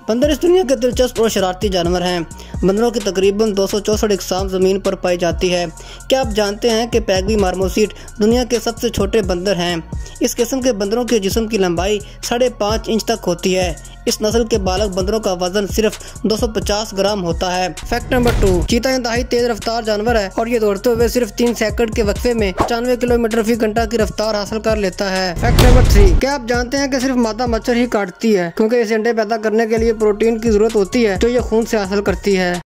बंदर इस दुनिया के दिलचस्प और शरारती जानवर हैं। बंदरों की तकरीबन 264 इकसाम ज़मीन पर पाई जाती है। क्या आप जानते हैं कि पैगवी मार्मोसिट दुनिया के सबसे छोटे बंदर हैं। इस किस्म के बंदरों के जिस्म की लंबाई 5.5 इंच तक होती है। इस नस्ल के बालक बंदरों का वजन सिर्फ 250 ग्राम होता है। फैक्ट नंबर 2, चीता इंतहाई तेज रफ्तार जानवर है और ये दौड़ते हुए सिर्फ 3 सेकंड के वक्फे में 95 किलोमीटर फी घंटा की रफ्तार हासिल कर लेता है। फैक्ट नंबर 3, क्या आप जानते हैं कि सिर्फ मादा मच्छर ही काटती है, क्योंकि इसे अंडे पैदा करने के लिए प्रोटीन की जरूरत होती है जो ये खून से हासिल करती है।